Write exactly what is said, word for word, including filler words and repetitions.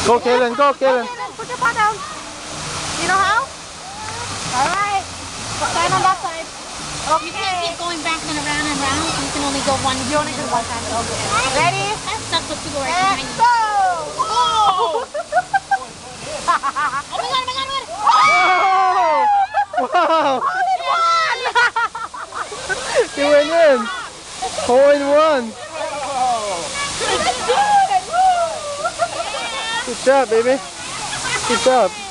Go, Kaylin, go, Kaylin. Put your paw down. You know how? Alright. Stand on that side. Okay. You can't keep going back and around and around. You can only go one. You only do one time. Okay. Ready? I'm stuck with two right And behind you. go! Oh! Oh my god, oh my god, oh my god! Oh! Wow! Only one! You went in! Hole in one! Good job, baby. Good job.